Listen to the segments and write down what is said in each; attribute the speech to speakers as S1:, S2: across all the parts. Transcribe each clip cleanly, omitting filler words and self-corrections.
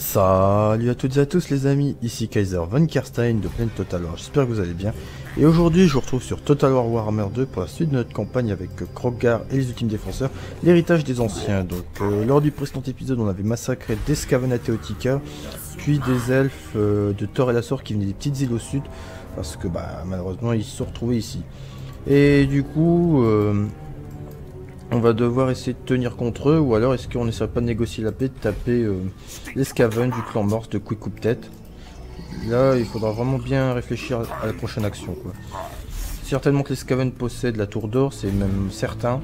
S1: Salut à toutes et à tous les amis, ici Kaiser Von Kerstein de Planet Total War, j'espère que vous allez bien. Et aujourd'hui je vous retrouve sur Total War Warhammer 2 pour la suite de notre campagne avec Kroq-Gar et les ultimes défenseurs, l'héritage des anciens. Donc lors du précédent épisode on avait massacré des Skaven à Teotika, puis des elfes de Tor et la Sor qui venaient des petites îles au sud, parce que malheureusement ils se sont retrouvés ici. Et du coup... on va devoir essayer de tenir contre eux, ou alors est-ce qu'on n'essaierait pas de négocier la paix, de taper les Skaven du clan Morse de Quick Coupe Tête. Là, il faudra vraiment bien réfléchir à la prochaine action, quoi. Certainement que les Skaven possèdent la tour d'or, c'est même certain.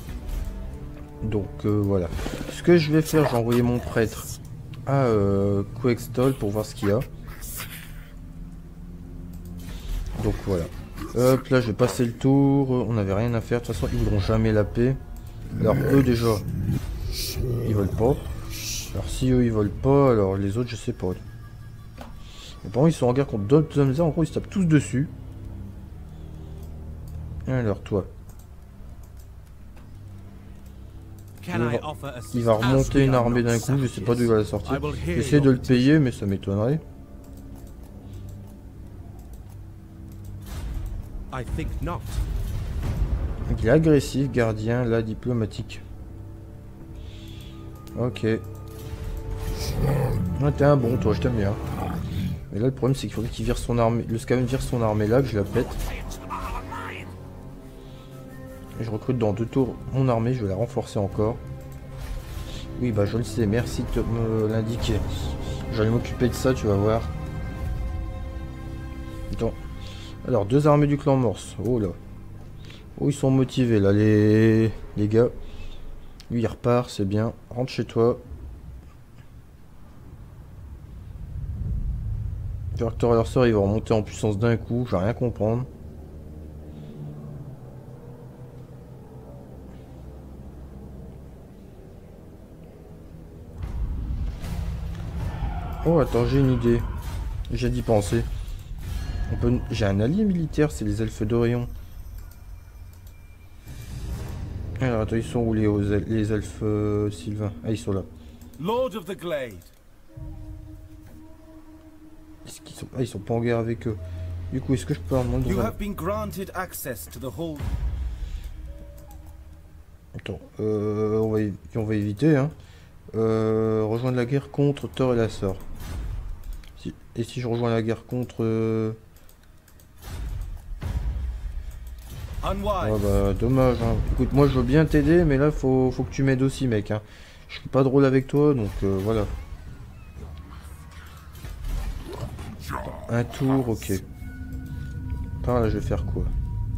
S1: Donc voilà. Ce que je vais faire, j'ai envoyé mon prêtre à Quextol pour voir ce qu'il y a. Donc voilà. Hop, là je vais passer le tour, on n'avait rien à faire, de toute façon ils voudront jamais la paix. Alors eux déjà, ils veulent pas. Alors si eux ils veulent pas, alors les autres je sais pas. Mais par contre ils sont en guerre contre d'autres hommes, en gros ils se tapent tous dessus. Alors toi. Il va remonter une armée d'un coup, je sais pas d'où il va la sortir. J'essaie de le payer mais ça m'étonnerait. Il est agressif, gardien, là, diplomatique. Ok. Ah, t'es un bon, toi, je t'aime bien. Mais là, le problème, c'est qu'il faudrait qu'il vire son armée. Le Skaven vire son armée là, que je la pète. Et je recrute dans 2 tours mon armée, je vais la renforcer encore. Oui, bah, je le sais, merci de me l'indiquer. J'allais m'occuper de ça, tu vas voir. Attends. Alors, 2 armées du clan Morse. Oh là. Oh, ils sont motivés là, les gars. Lui, il repart, c'est bien. Rentre chez toi. Directeur et leur sœur, ils vont remonter en puissance d'un coup. Je vais rien comprendre. Oh, attends, j'ai une idée. J'ai d'y penser. J'ai un allié militaire, c'est les elfes d'Orion. Alors attends, ils sont où les elfes Sylvain? Ah, ils sont là.
S2: Lord of the Glade.
S1: Ils sont pas en guerre avec eux. Du coup, est-ce que je peux leur demander? Attends, on va éviter, hein. Rejoindre la guerre contre Tor et la Sor. Et si je rejoins la guerre contre... Oh bah dommage hein. Écoute, moi je veux bien t'aider mais là faut que tu m'aides aussi mec hein. Je suis pas drôle avec toi donc voilà. Un tour, ok. Par là je vais faire quoi?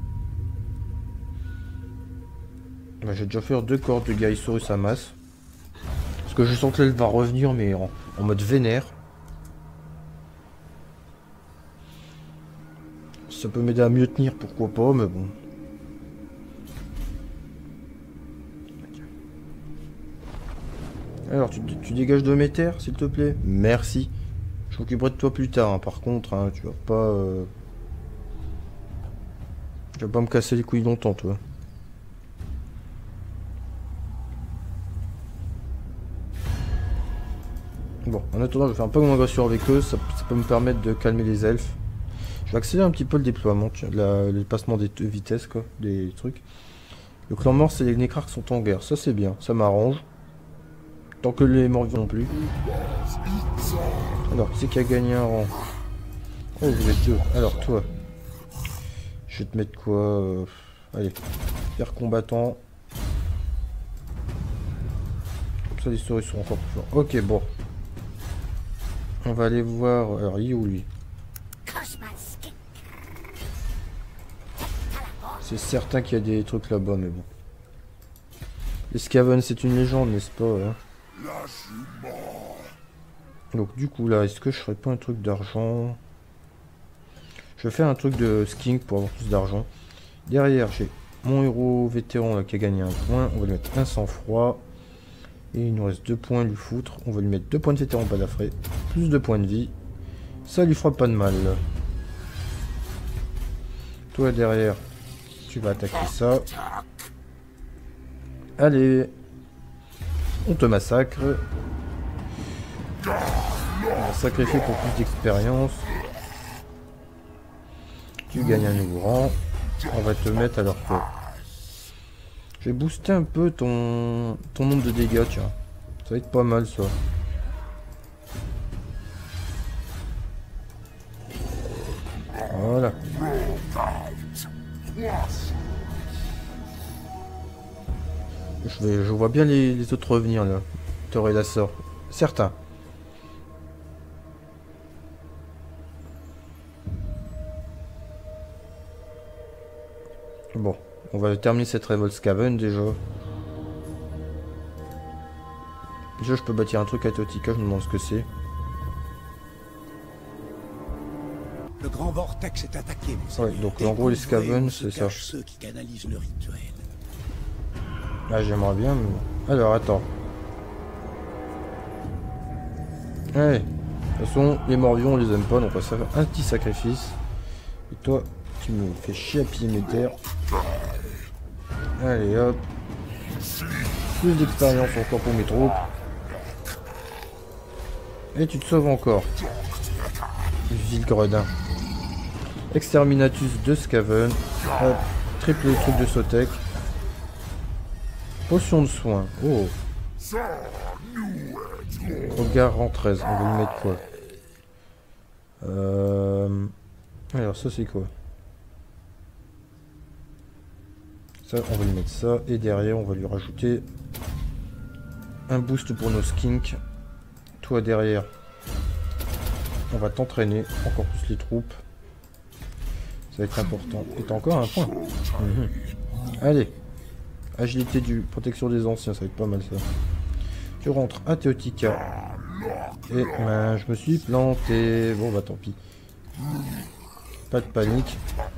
S1: Bah, j'ai déjà fait 2 corps de Gaisaurus à masse. Parce que je sens que l'elle va revenir mais en mode vénère. Ça peut m'aider à mieux tenir, pourquoi pas, mais bon. Alors, tu dégages de mes terres, s'il te plaît? Merci. Je m'occuperai de toi plus tard, hein. Par contre, hein, tu vas pas... Tu vas pas me casser les couilles longtemps, toi. Bon, en attendant, je vais faire un peu mon agression avec eux, ça peut me permettre de calmer les elfes. Je vais accélérer un petit peu le déploiement, le passement des vitesses, quoi, des trucs. Le clan Morse et les Nécrarques sont en guerre, ça c'est bien, ça m'arrange. Tant que les morts non plus. Alors, qui c'est qui a gagné un rang? Oh, vous êtes 2. Alors, toi. Je vais te mettre quoi allez, faire combattant. Comme ça, les souris sont encore plus forts. Ok, bon. On va aller voir... Alors, il est où, lui? C'est certain qu'il y a des trucs là-bas, mais bon. Les Skaven, c'est une légende, n'est-ce pas hein? Donc du coup là, est-ce que je ferais pas un truc d'argent? Je vais faire un truc de skink pour avoir plus d'argent. Derrière, j'ai mon héros vétéran là qui a gagné un point. On va lui mettre un sang-froid. Et il nous reste 2 points lui foutre. On va lui mettre 2 points de vétéran balafré. Plus de points de vie. Ça lui fera pas de mal. Toi derrière, tu vas attaquer ça. Allez. On te massacre. va sacrifier pour plus d'expérience. Tu gagnes un nouveau rang. On va te mettre alors que... Je vais booster un peu ton nombre de dégâts, tiens. Ça va être pas mal, ça. Voilà. Je vois bien les autres revenir, là. Thor et la sœur. Certains. Bon, on va terminer cette révolte Skaven déjà. Déjà, je peux bâtir un truc à Teotika, je me demande ce que c'est.
S2: Le grand vortex est attaqué, mon
S1: Ouais, donc en gros, les Skaven, c'est ça.
S2: ceux qui canalisent le rituel.
S1: Ah, j'aimerais bien, mais... Alors, attends. Ouais. De toute façon, les morts-vivants, on les aime pas, donc on va faire un petit sacrifice. Et toi, tu me fais chier à piller mes terres. Allez, hop. Plus d'expérience encore pour mes troupes. Et tu te sauves encore. Vil gredin. Exterminatus de Skaven. Hop. Triple truc de Sotek. Potion de soin. Oh. Regard en 13. On va lui mettre quoi? Alors ça c'est quoi? Ça on va lui mettre ça. Et derrière on va lui rajouter un boost pour nos skinks. Toi derrière. On va t'entraîner. Encore plus les troupes. Ça va être important. Et t'as encore un point. Allez. Agilité du protection des anciens. Ça va être pas mal ça. Tu rentres à Teotika. Et je me suis planté. Bon bah tant pis. Pas de panique.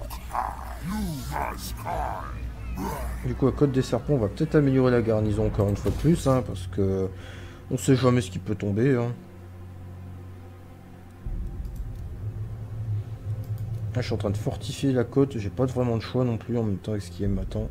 S1: Du coup à Côte des Serpents on va peut-être améliorer la garnison encore une fois de plus. Hein, parce que on sait jamais ce qui peut tomber. Hein. Là, je suis en train de fortifier la côte. J'ai pas vraiment de choix non plus en même temps avec ce qui m'attend.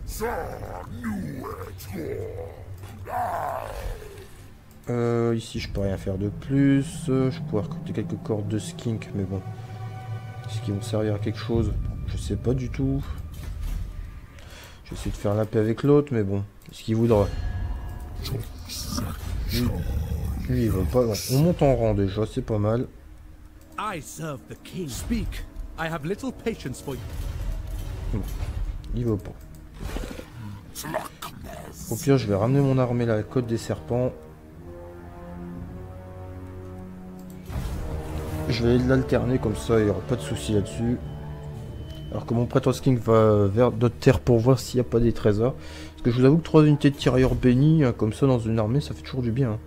S1: Ici je peux rien faire de plus. Je pourrais recruter quelques cordes de skink, mais bon. Est-ce qu'ils vont servir à quelque chose? Je sais pas du tout. J'essaie de faire la paix avec l'autre, mais bon. Est-ce qu'il voudra? Lui, il veut pas. Bon, on monte en rang déjà, c'est pas mal.
S3: I serve the king. Speak. I have little patience for you.
S1: Bon, il veut pas. Au pire, je vais ramener mon armée là, à la Côte des Serpents. Je vais l'alterner comme ça, il n'y aura pas de souci là-dessus. Alors que mon prêtre King va vers d'autres terres pour voir s'il n'y a pas des trésors. Parce que je vous avoue que 3 unités de tirailleurs bénis, comme ça dans une armée, ça fait toujours du bien. Hein.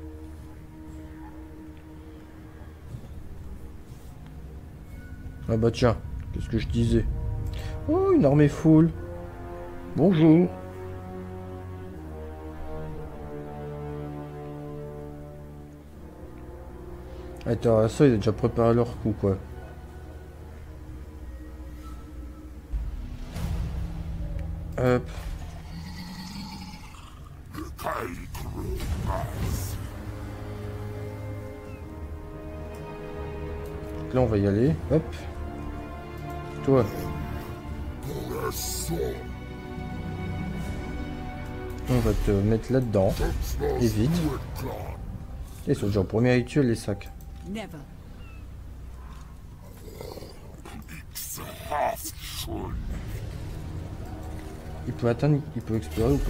S1: Ah bah tiens, qu'est-ce que je disais? Oh, une armée full. Bonjour. Attends, ça, il a déjà préparé leur coup, quoi. Hop. Là, on va y aller. Hop. Toi. On va te mettre là-dedans. Et vite. Ils sont déjà au premier rituel, les sacs.
S4: Never.
S1: Il peut atteindre, il peut explorer ou pas?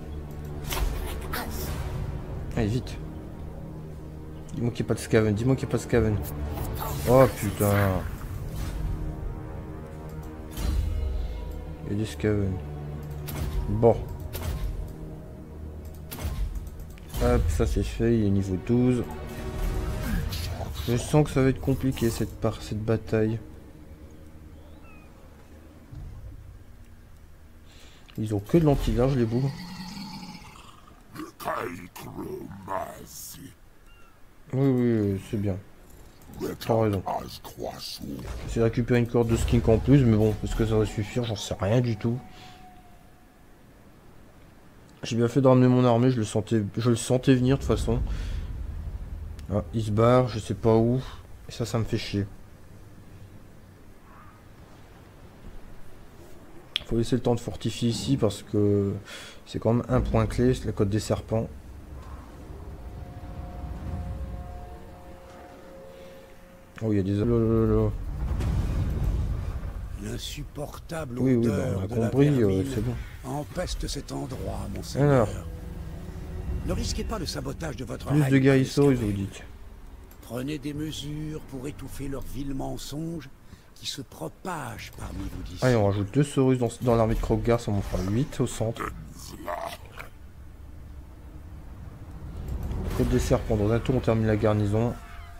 S1: Allez, vite. Dis-moi qu'il n'y a pas de Skaven, dis-moi qu'il n'y a pas de Skaven. Oh putain. Il y a des Skaven. Bon. Hop, ça c'est fait, il est niveau 12. Je sens que ça va être compliqué cette bataille. Ils ont que de l'anti-large les boules. Oui, c'est bien. T'as raison. J'ai récupéré une corde de skink en plus, mais bon, est-ce que ça va suffire? J'en sais rien du tout. J'ai bien fait de ramener mon armée, je le sentais venir de toute façon. Ah, il se barre, je sais pas où. Et ça me fait chier. Faut laisser le temps de fortifier ici parce que c'est quand même un point clé, c'est la côte des serpents. Oh, il y a des...
S2: L'insupportable
S1: Oui, bah,
S2: odeur
S1: on a
S2: de la
S1: compris,
S2: vermine
S1: c'est bon.
S2: empeste cet endroit, monseigneur.
S1: Alors,
S2: Ne risquez pas le sabotage de votre
S1: plus de
S2: règne,
S1: guérisseurs, ils
S2: escapé.
S1: vous dites.
S2: Prenez des mesures pour étouffer leurs vils mensonges qui se propagent parmi vous d'ici.
S1: Allez, on rajoute 2 Saurus dans l'armée de Kroggar, ça m'en fera 8 au centre. Côte des serpents, dans un tour on termine la garnison.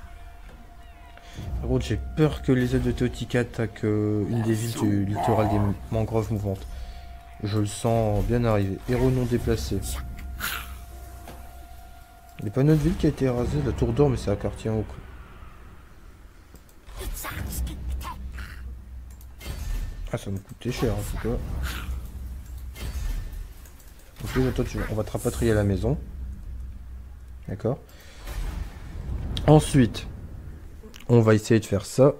S1: Par contre, j'ai peur que les aides de Teotika attaquent une des villes du littoral des mangroves mouvantes. Je le sens bien arriver. Héros non déplacé. Il n'y a pas une autre ville qui a été rasée, la Tour d'Or, mais c'est un quartier en haut. Ah, ça me coûtait cher en tout cas. Donc toi, on va te rapatrier à la maison. D'accord. Ensuite, on va essayer de faire ça.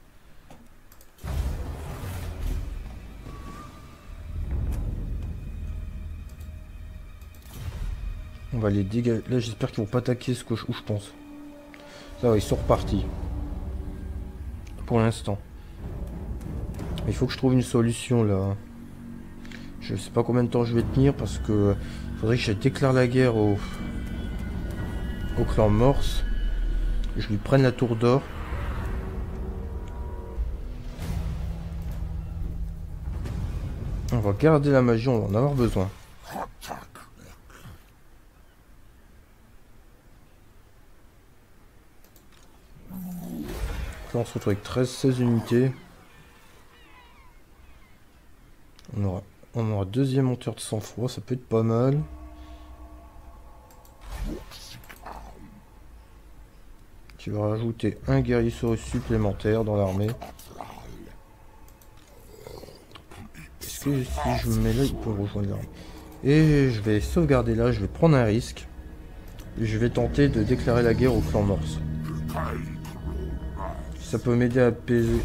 S1: On va les dégager. Là, j'espère qu'ils vont pas attaquer où je pense. Ça va, ils sont repartis. Pour l'instant. Il faut que je trouve une solution là. Je sais pas combien de temps je vais tenir parce que faudrait que je déclare la guerre au clan Morse. Je lui prenne la tour d'or. On va garder la magie, on va en avoir besoin. Là, on se retrouve avec 13-16 unités. On aura deuxième monteur de sang-froid, ça peut être pas mal. Tu vas rajouter un guerrier supplémentaire dans l'armée. Est-ce que si je me mets là, il peut rejoindre l'armée? Et je vais sauvegarder là, je vais prendre un risque. Et je vais tenter de déclarer la guerre au clan Morse. Ça peut m'aider à apaiser.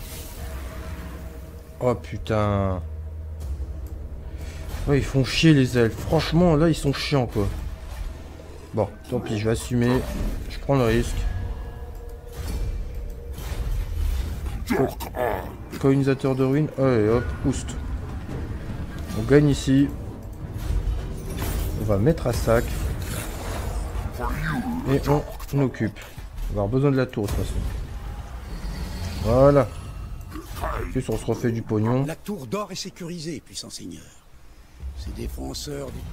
S1: Oh putain. Ouais, ils font chier les elfes. Franchement, là, ils sont chiants, quoi. Bon, tant pis, je vais assumer. Je prends le risque. Colonisateur de ruines. Allez, hop, oust. On gagne ici. On va mettre à sac. Et on occupe. On va avoir besoin de la tour, de toute façon. Voilà. En plus, on se refait du pognon.
S2: La tour d'or est sécurisée, puissant seigneur. Ces défenseurs du...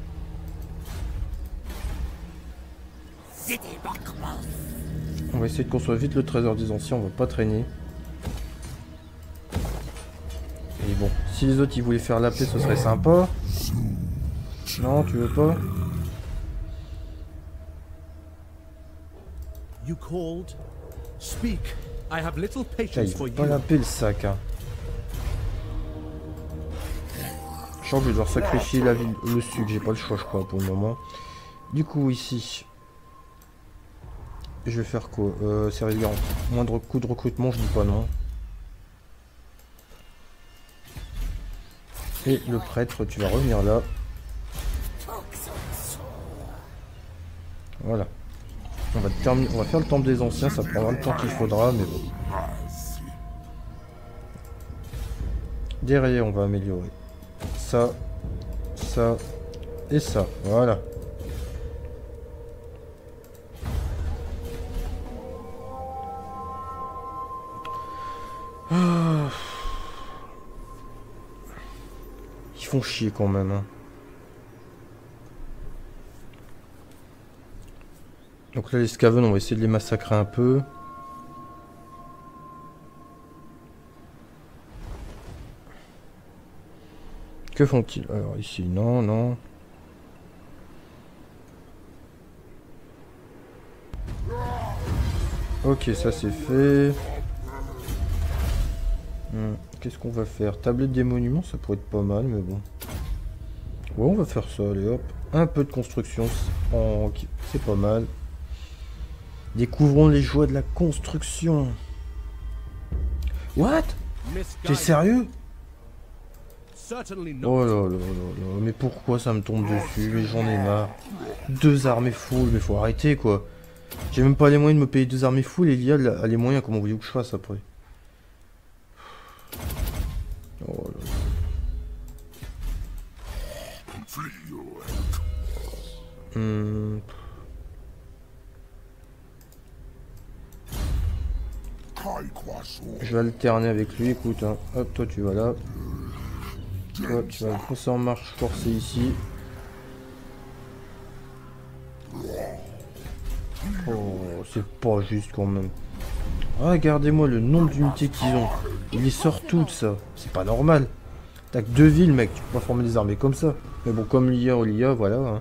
S1: On va essayer de construire vite le trésor des anciens, on va pas traîner. Et bon, si les autres ils voulaient faire la paix, ce serait sympa. Non, tu veux pas?
S3: You called? Speak. I have little
S1: Putain,
S3: patience
S1: il
S3: for
S1: veut pas
S3: you.
S1: la paix le sac. Hein. Je sens que je vais devoir sacrifier la ville, le sud, j'ai pas le choix je crois pour le moment. Du coup ici, je vais faire quoi? Service garant. Moindre coût de recrutement, je dis pas non. Et le prêtre, tu vas revenir là. Voilà. On va terminer, on va faire le temple des anciens, ça prendra le temps qu'il faudra, mais bon. Derrière, on va améliorer ça, ça et ça. Voilà. Ah. Ils font chier quand même. Hein. Donc là, les Skaven, on va essayer de les massacrer un peu. Que font-ils? Alors ici, non, non. Ok, ça c'est fait. Qu'est-ce qu'on va faire? Tablette des monuments, ça pourrait être pas mal, mais bon. Ouais, on va faire ça, allez hop. Un peu de construction, c'est pas mal. Découvrons les joies de la construction. What? T'es
S3: Misguided.
S1: sérieux?
S3: Certainly not.
S1: Oh là là là là, mais pourquoi ça me tombe dessus? Mais j'en ai marre. 2 armées full, mais faut arrêter quoi. J'ai même pas les moyens de me payer 2 armées full et l'IA a les moyens, comment voulez-vous que je fasse après? Oh là là. Je vais alterner avec lui, écoute, hein. Hop, toi tu vas là. Toi tu vas foncer en marche forcée ici. Oh, c'est pas juste quand même. Ah, regardez-moi le nombre d'unités qu'ils ont. Ils les sortent toutes, ça. C'est pas normal. T'as que 2 villes, mec. Tu peux pas former des armées comme ça. Mais bon, comme l'IA, voilà. Hein.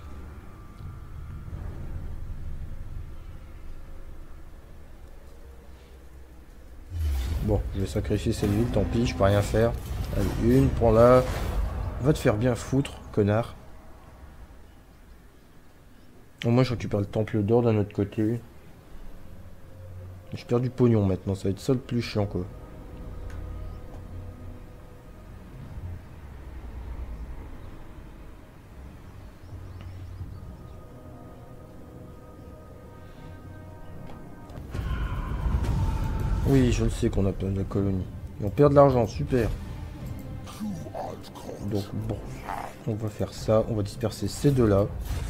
S1: Bon, je vais sacrifier cette ville, tant pis, je peux rien faire. Allez, une, prends-la. Va te faire bien foutre, connard. Au moins, je récupère le temple d'or d'un autre côté. Je perds du pognon maintenant, ça va être ça le plus chiant, quoi. Oui, je le sais qu'on a plein de colonies. Et on perd de l'argent, super. Donc bon, on va faire ça, on va disperser ces deux-là.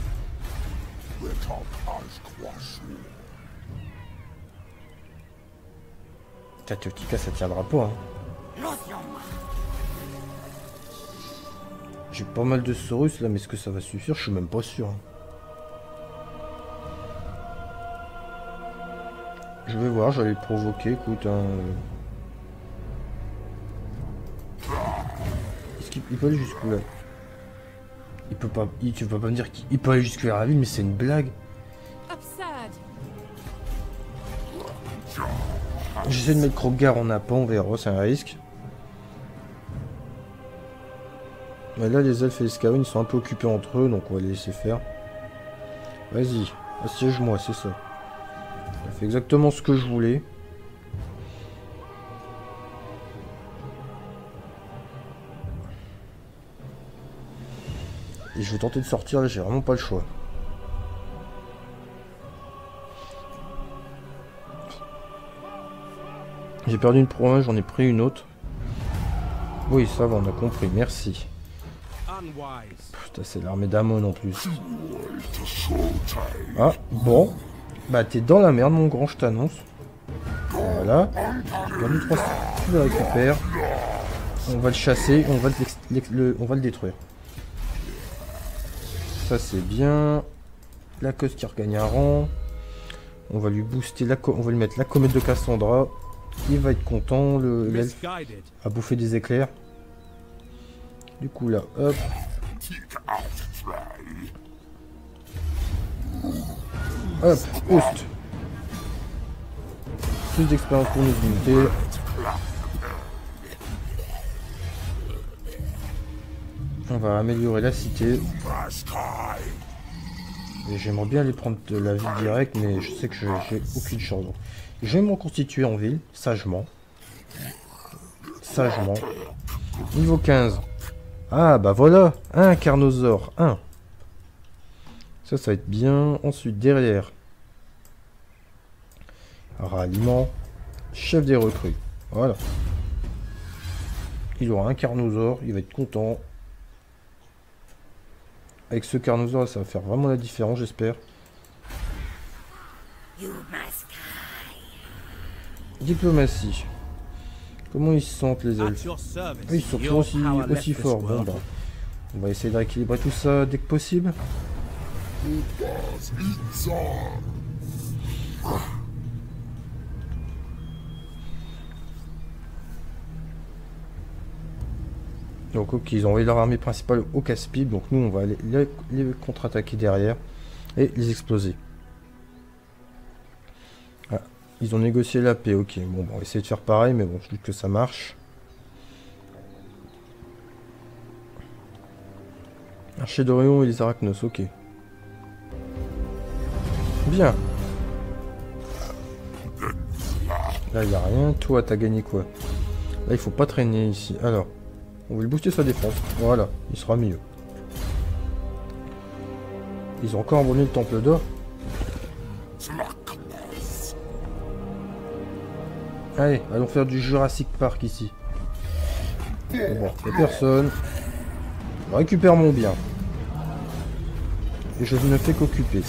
S1: Tatiotika, ça tiendra pas. Hein. J'ai pas mal de Saurus là, mais est-ce que ça va suffire? Je suis même pas sûr. Hein. Je vais voir, je vais les provoquer, écoute. Hein. Est-ce qu'il peut aller jusqu'où là? Il peut pas. Tu vas pas me dire qu'il peut aller jusque vers la ville, mais c'est une blague. J'essaie de mettre Kroggar en appât, on verra, c'est un risque. Mais là, les elfes et les Skaven, ils sont un peu occupés entre eux, donc on va les laisser faire. Vas-y, assiège-moi, c'est ça. Ça fait exactement ce que je voulais. Et je vais tenter de sortir, là, j'ai vraiment pas le choix. J'ai perdu une province, j'en ai pris une autre. Oui, ça va, on a compris, merci. Putain, c'est l'armée d'Amon en plus. Ah, bon. Bah, t'es dans la merde, mon grand, je t'annonce. Voilà. J'ai perdu 300. Tu le récupères. On va le chasser, on va le détruire. Ça, c'est bien. La cause qui regagne un rang. On va lui booster, on va lui mettre la comète de Cassandra. Il va être content, l'elfe a bouffé des éclairs. Du coup là, hop. Hop, boost. Plus d'expérience pour nos unités. On va améliorer la cité. Et j'aimerais bien aller prendre de la ville directe, mais je sais que j'ai aucune chance. Je vais me reconstituer en ville, sagement. Sagement. Niveau 15. Ah, bah voilà. Un Carnosaure. 1. Ça va être bien. Ensuite, derrière. Ralliement. Chef des recrues. Voilà. Il aura un Carnosaure. Il va être content. Avec ce Carnosaure, ça va faire vraiment la différence, j'espère. Diplomatie. Comment ils se sentent les elfes? Ah, ils sont toujours aussi forts. Bon bah, on va essayer de rééquilibrer tout ça dès que possible. Donc ok, ils ont envoyé leur armée principale au Casse-Pipe, donc nous on va aller les contre-attaquer derrière et les exploser. Ils ont négocié la paix, ok. Bon, on va essayer de faire pareil, mais bon, je doute que ça marche. Archer d'Orion et les Arachnos, ok. Bien. Là, il n'y a rien. Toi, t'as gagné quoi? Là, il faut pas traîner ici. Alors, on va lui booster sa défense. Voilà, il sera mieux. Ils ont encore abandonné le temple d'or. Allez, allons faire du Jurassic Park ici. Bon, y'a personne. Je récupère mon bien. Et je ne fais qu'occuper.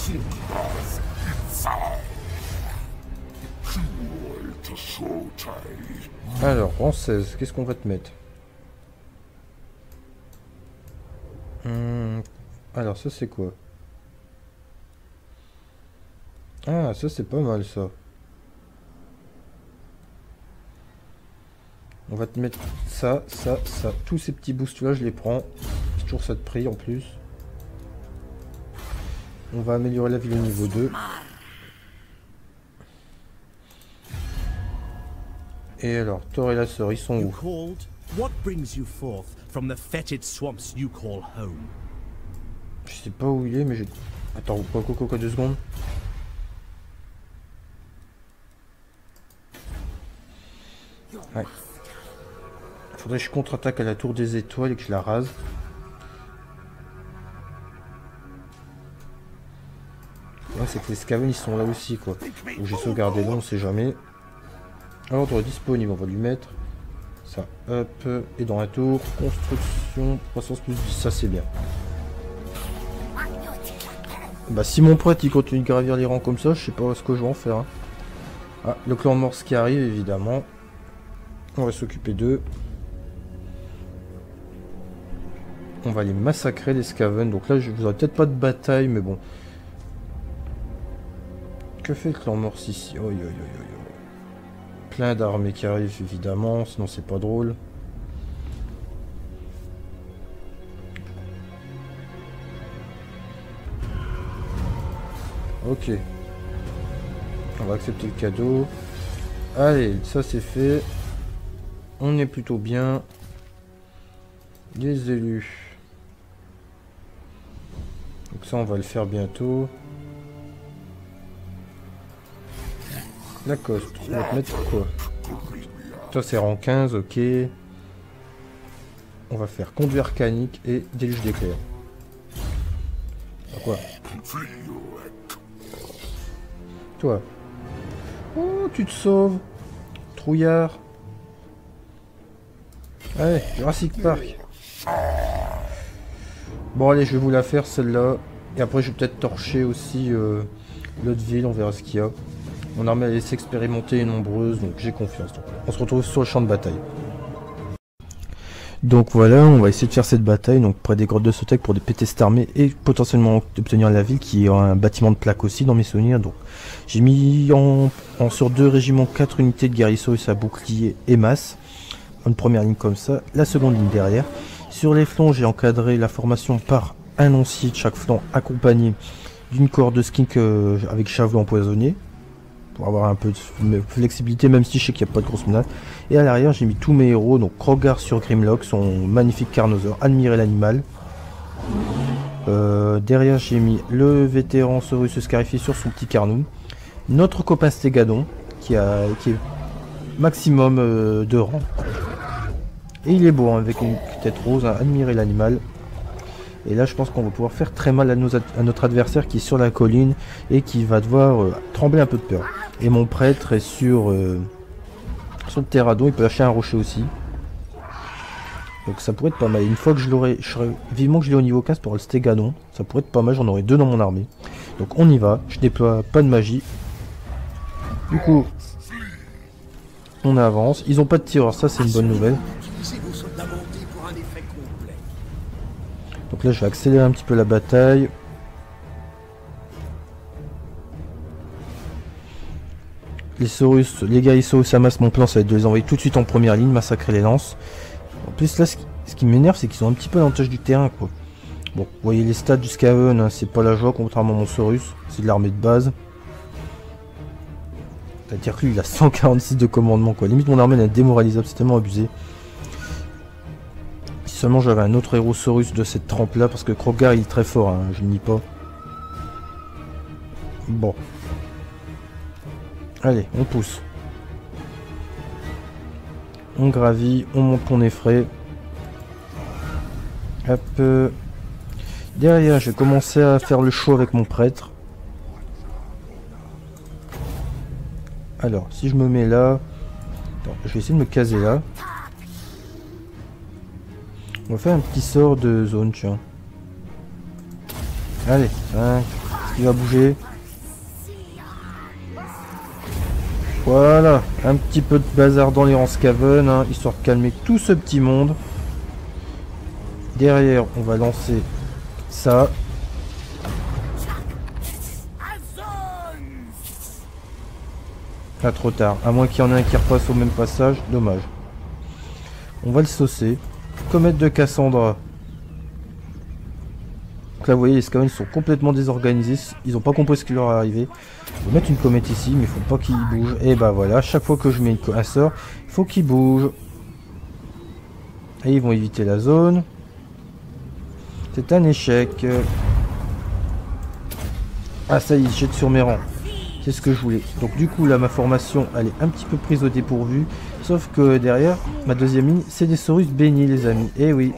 S1: Alors, en 16, qu'est-ce qu'on va te mettre? Alors, ça c'est quoi? Ah, ça c'est pas mal ça. On va te mettre ça, ça, ça. Tous ces petits boosts là, je les prends. C'est toujours ça de prix en plus. On va améliorer la ville au niveau 2. Et alors, Thor et la sœur, ils sont
S3: You
S1: où?
S3: called? What brings you forth from the fetid swamps you call home?
S1: Je sais pas où il est, mais j'ai... Attends, quoi, 2 secondes. Ouais. Faudrait que je contre-attaque à la tour des étoiles et que je la rase. Ouais, c'est que les Skaven ils sont là aussi quoi. Donc j'ai sauvegardé là, on sait jamais. Ordre disponible, on va lui mettre ça. Hop, et dans la tour, construction, croissance plus 10, ça c'est bien. Bah si mon prêtre il continue de gravir les rangs comme ça, je sais pas ce que je vais en faire. Hein. Ah, le clan Morse qui arrive évidemment. On va s'occuper d'eux. On va les massacrer les Skaven. Donc là je vous aurai peut-être pas de bataille mais bon. Que fait le clan Morse ici? Oh, plein d'armées qui arrivent évidemment, sinon c'est pas drôle. Ok. On va accepter le cadeau. Allez, ça c'est fait. On est plutôt bien. Les élus. Donc ça on va le faire bientôt. Lacoste, on va te mettre quoi? Toi c'est rang 15, ok. On va faire conduire arcanique et déluge d'éclair. Quoi? Toi. Oh, tu te sauves. Trouillard. Allez, Jurassic Park. Bon allez, je vais vous la faire celle-là. Et après je vais peut-être torcher aussi l'autre ville, on verra ce qu'il y a. Mon armée elle est expérimentée et nombreuse, donc j'ai confiance. Donc, on se retrouve sur le champ de bataille. Donc voilà, on va essayer de faire cette bataille donc près des grottes de Sotek pour péter cette armée et potentiellement obtenir la ville qui est un bâtiment de plaque aussi dans mes souvenirs. Donc j'ai mis sur 2 régiments 4 unités de guerriers à bouclier et masse. Une première ligne comme ça, la seconde ligne derrière. Sur les flancs, j'ai encadré la formation par un lancier de chaque flanc accompagné d'une corde de skink avec javelot empoisonné. Pour avoir un peu de flexibilité, même si je sais qu'il n'y a pas de grosse menace. Et à l'arrière, j'ai mis tous mes héros. Donc Krogar sur Grimlock, son magnifique Carnosaur, admirer l'animal. Derrière, j'ai mis le vétéran Saurus scarifié sur son petit Carnou. Notre copain Stégadon, qui est maximum de rang. Et il est beau, hein, avec une tête rose, hein, admirer l'animal. Et là je pense qu'on va pouvoir faire très mal à notre adversaire qui est sur la colline et qui va devoir trembler un peu de peur. Et mon prêtre est sur le terradon, il peut lâcher un rocher aussi. Donc ça pourrait être pas mal. Une fois que je l'aurai, je serais vivement que je l'ai au niveau 15 pour le Stégadon. Ça pourrait être pas mal, j'en aurai 2 dans mon armée. Donc on y va, je déploie pas de magie. Du coup, on avance. Ils ont pas de tireur, ça c'est une bonne nouvelle. Donc là je vais accélérer un petit peu la bataille. Les Saurus, les gars Saurus amassent, mon plan ça va être de les envoyer tout de suite en première ligne, massacrer les lances. En plus là ce qui m'énerve c'est qu'ils sont un petit peu à l'avantage du terrain quoi. Bon, vous voyez les stats du Skaven, hein, c'est pas la joie contrairement à mon Saurus, c'est de l'armée de base. C'est-à-dire que lui il a 146 de commandement quoi, limite mon armée elle est démoralisable, c'est tellement abusé. Si seulement j'avais un autre héros Saurus de cette trempe là, parce que Krogar il est très fort, hein, je ne nie pas. Bon. Allez, on pousse. On gravit, on monte, on est frais. Hop. Derrière, je vais commencer à faire le show avec mon prêtre. Alors, si je me mets là... Attends, je vais essayer de me caser là. On va faire un petit sort de zone, tiens. Allez, 5. Est-ce qu'il va bouger? Voilà, un petit peu de bazar dans les rangs Skaven, hein, histoire de calmer tout ce petit monde. Derrière, on va lancer ça. Ah, trop tard, à moins qu'il y en ait un qui repasse au même passage, dommage. On va le saucer. Comète de Cassandra. Donc là, vous voyez, les Skaven sont complètement désorganisés. Ils n'ont pas compris ce qui leur est arrivé. Je vais mettre une comète ici, mais il faut pas qu'il bouge. Et bah voilà, chaque fois que je mets un sort, il faut qu'il bouge. Et ils vont éviter la zone. C'est un échec. Ah ça y est, jette sur mes rangs. C'est ce que je voulais. Donc du coup là, ma formation, elle est un petit peu prise au dépourvu. Sauf que derrière, ma deuxième ligne, c'est des Saurus bénis, les amis. Et oui.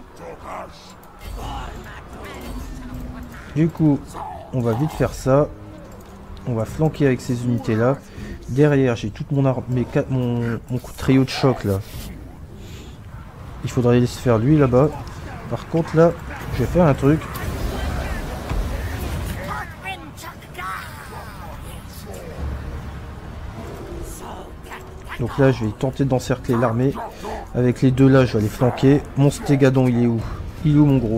S1: Du coup, on va vite faire ça. On va flanquer avec ces unités là. Derrière, j'ai toute mon armée, mon trio de choc là. Il faudrait laisser faire lui là-bas. Par contre là, je vais faire un truc. Donc là, je vais tenter d'encercler l'armée. Avec les deux là, je vais aller flanquer. Mon stégadon, il est où? Il est où mon gros?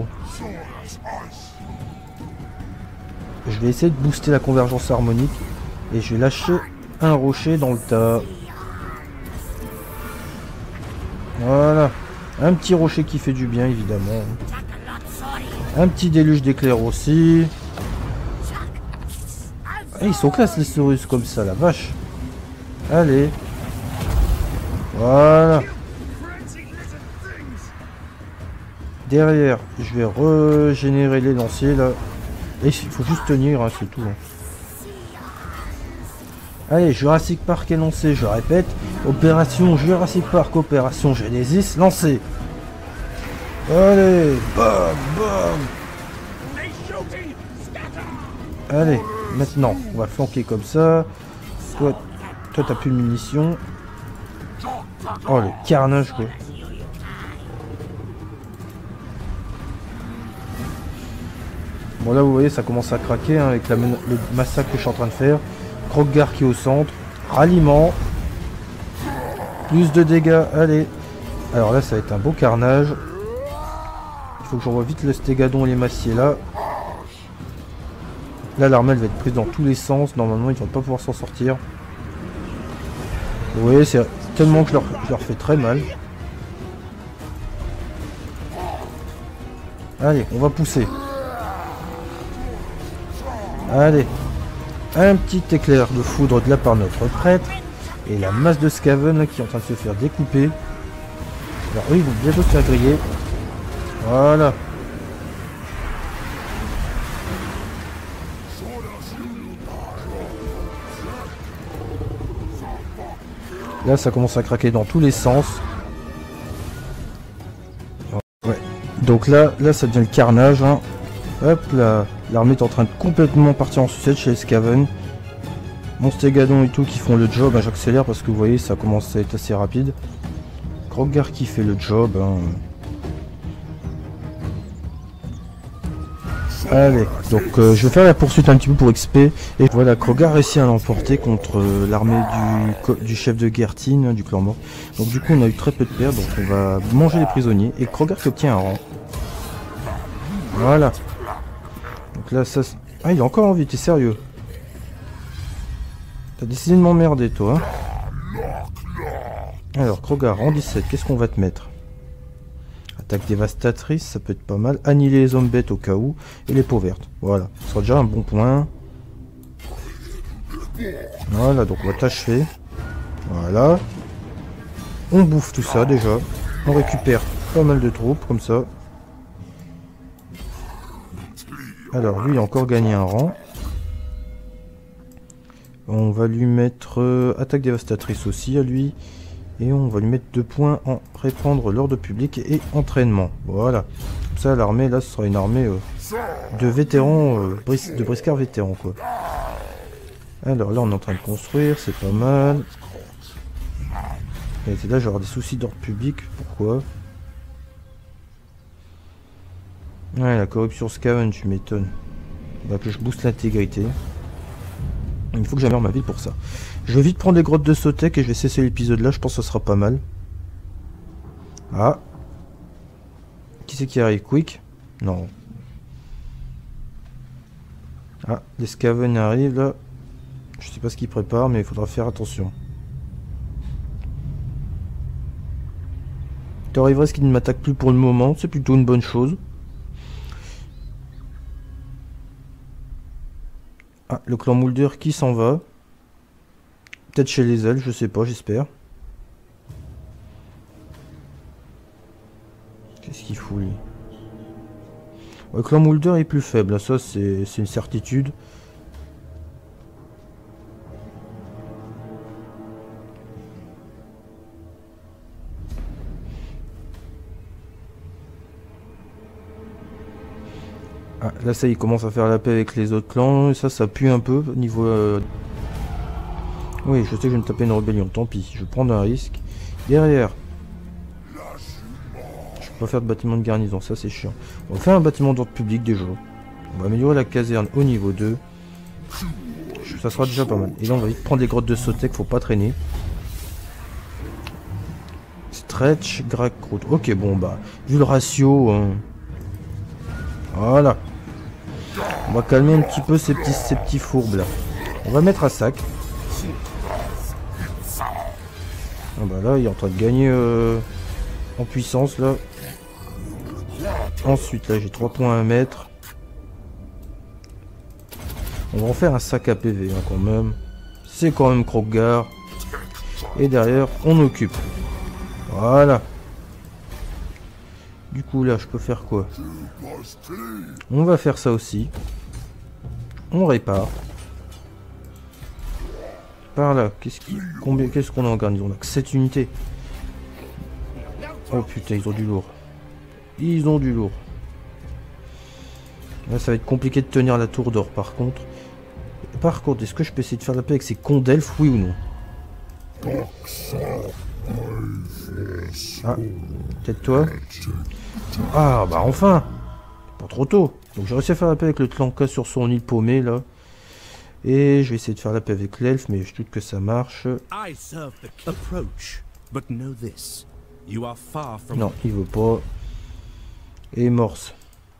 S1: Je vais essayer de booster la convergence harmonique. Et je vais lâcher un rocher dans le tas. Voilà. Un petit rocher qui fait du bien, évidemment. Un petit déluge d'éclairs aussi. Ah, ils sont classe les Saurus comme ça, la vache. Allez. Voilà. Derrière, je vais régénérer les lanciers là. Et il faut juste tenir, hein, c'est tout. Hein. Allez, Jurassic Park est lancé, je répète. Opération Jurassic Park, opération Genesis, lancé. Allez, bam, bam. Allez, maintenant, on va flanquer comme ça. Toi t'as plus de munitions. Oh, le carnage, quoi. Bon, là, vous voyez, ça commence à craquer hein, avec le massacre que je suis en train de faire. Kroggar qui est au centre. Ralliement. Plus de dégâts, allez. Alors là, ça va être un beau carnage. Il faut que j'envoie vite le stégadon et les massiers là. Là, l'armée, elle va être prise dans tous les sens. Normalement, ils vont pas pouvoir s'en sortir. Vous voyez, c'est tellement que je leur fais très mal. Allez, on va pousser. Allez. Un petit éclair de foudre de la part de notre prêtre. Et la masse de Skaven qui est en train de se faire découper. Alors eux, ils vont bientôt se faire griller. Voilà. Là, ça commence à craquer dans tous les sens. Ouais. Donc là, ça devient le carnage. Hein. Hop là, l'armée est en train de complètement partir en sucette chez les Skaven. Mon stégadon et tout qui font le job. Hein, j'accélère parce que vous voyez, ça commence à être assez rapide. Kroggar qui fait le job. Hein. Allez, donc je vais faire la poursuite un petit peu pour XP. Et voilà, Kroggar réussit à l'emporter contre l'armée du chef de guerre Tin, du clan mort. Donc du coup on a eu très peu de pertes, donc on va manger les prisonniers. Et Kroggar qui obtient un rang. Voilà. Donc là ça... Ah, il est encore en vie, t'es sérieux? T'as décidé de m'emmerder toi. Alors Kroggar, rang 17, qu'est-ce qu'on va te mettre? Attaque dévastatrice, ça peut être pas mal. Annihiler les hommes bêtes au cas où. Et les peaux vertes. Voilà. Ce sera déjà un bon point. Voilà, donc on va t'achever. Voilà. On bouffe tout ça déjà. On récupère pas mal de troupes comme ça. Alors lui il a encore gagné un rang. On va lui mettre attaque dévastatrice aussi à lui. Et on va lui mettre 2 points en répandre l'ordre public et entraînement. Voilà. Comme ça, l'armée, là, ce sera une armée de vétérans, de briscards vétérans, quoi. Alors là, on est en train de construire, c'est pas mal. Et là, je vais avoir des soucis d'ordre public. Pourquoi? Ouais, la corruption scavenge, tu m'étonnes. Bah, que je booste l'intégrité. Il faut que j'améliore ma ville pour ça. Je vais vite prendre les grottes de Sotek et je vais cesser l'épisode là, je pense que ça sera pas mal. Ah. Qui c'est qui arrive? Quick? Non. Ah, les Scaven arrivent là. Je sais pas ce qu'ils préparent, mais il faudra faire attention. T'arriverais ce qu'ils ne m'attaquent plus pour le moment, c'est plutôt une bonne chose. Ah, le clan Mulder qui s'en va. Peut-être chez les elfes, je sais pas, j'espère. Qu'est-ce qu'il fout lui? Le clan Mulder est plus faible, ça c'est une certitude. Ah, là ça il commence à faire la paix avec les autres clans, et ça pue un peu au niveau... Oui, je sais que je vais me taper une rébellion, tant pis, je vais prendre un risque. Derrière, je peux pas faire de bâtiment de garnison, ça c'est chiant. On va faire un bâtiment d'ordre public déjà. On va améliorer la caserne au niveau 2. Ça sera déjà pas mal. Et là on va vite prendre les grottes de Sotek, faut pas traîner. Stretch, Gracroot. Ok, bon bah, vu le ratio... Voilà. On va calmer un petit peu ces petits fourbes là. On va mettre à sac. Ah bah là il est en train de gagner en puissance là. Ensuite là j'ai 3 points à mettre. On va en faire un sac à PV hein, quand même. C'est quand même Kroggar. Et derrière on occupe. Voilà. Du coup là je peux faire quoi? On va faire ça aussi. On répare. Par là, qu'est-ce qu'on a en garnison? On a que 7 unités. Oh putain, ils ont du lourd. Ils ont du lourd. Là, ça va être compliqué de tenir la tour d'or par contre. Par contre, est-ce que je peux essayer de faire la paix avec ces cons d'elfes, oui ou non? Ah, peut-être toi? Ah, bah enfin! Pas trop tôt. Donc j'ai réussi à faire la paix avec le Tlanka sur son île paumée là. Et je vais essayer de faire la paix avec l'elfe, mais je doute que ça marche. Non, il veut pas. Et morse.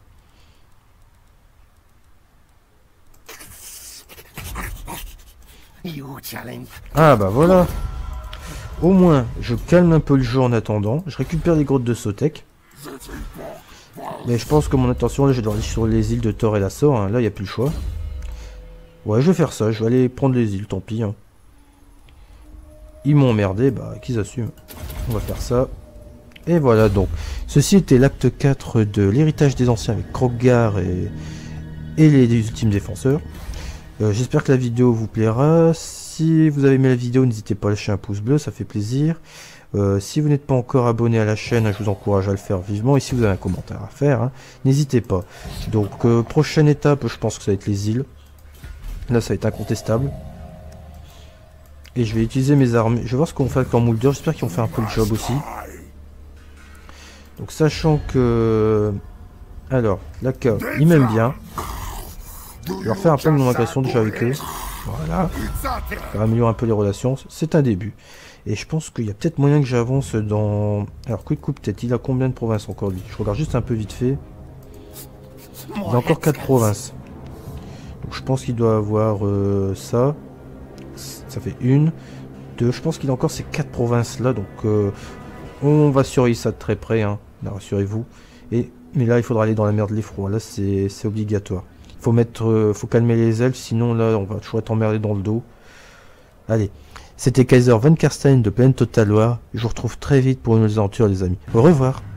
S1: Ah bah voilà. Au moins, je calme un peu le jeu en attendant. Je récupère les grottes de Sotek. Mais je pense que mon attention, là, je dois aller sur les îles de Thor et la Sor. Hein. Là, il n'y a plus le choix. Ouais, je vais faire ça. Je vais aller prendre les îles, tant pis. Hein. Ils m'ont emmerdé, bah, qu'ils assument. On va faire ça. Et voilà, donc. Ceci était l'acte 4 de l'héritage des anciens avec Kroggar et les ultimes défenseurs. J'espère que la vidéo vous plaira. Si vous avez aimé la vidéo, n'hésitez pas à lâcher un pouce bleu, ça fait plaisir. Si vous n'êtes pas encore abonné à la chaîne, je vous encourage à le faire vivement. Et si vous avez un commentaire à faire, hein, n'hésitez pas. Donc, prochaine étape, je pense que ça va être les îles. Là, ça va être incontestable. Et je vais utiliser mes armées. Je vais voir ce qu'on fait avec leur Mulder. J'espère qu'ils ont fait un peu le job aussi. Donc, sachant que... Alors, la K, ils m'aiment bien. Je vais leur faire un plan de non-agression déjà avec eux. Voilà. Ça va améliorer un peu les relations. C'est un début. Et je pense qu'il y a peut-être moyen que j'avance dans... Alors, Quick Coup, peut-être. Il a combien de provinces encore, lui? Je regarde juste un peu vite fait. Il a encore 4 provinces. Donc, je pense qu'il doit avoir ça. Ça fait 1, 2. Je pense qu'il a encore ces 4 provinces-là. Donc, on va surveiller ça de très près. Hein. Rassurez-vous. Mais là, il faudra aller dans la mer de l'effroi. Là, c'est obligatoire. Faut calmer les elfes, sinon là on va toujours être emmerdé dans le dos. Allez, c'était Kaiser Van Karstein de Plaine Total War. Je vous retrouve très vite pour une nouvelle aventure les amis. Au revoir.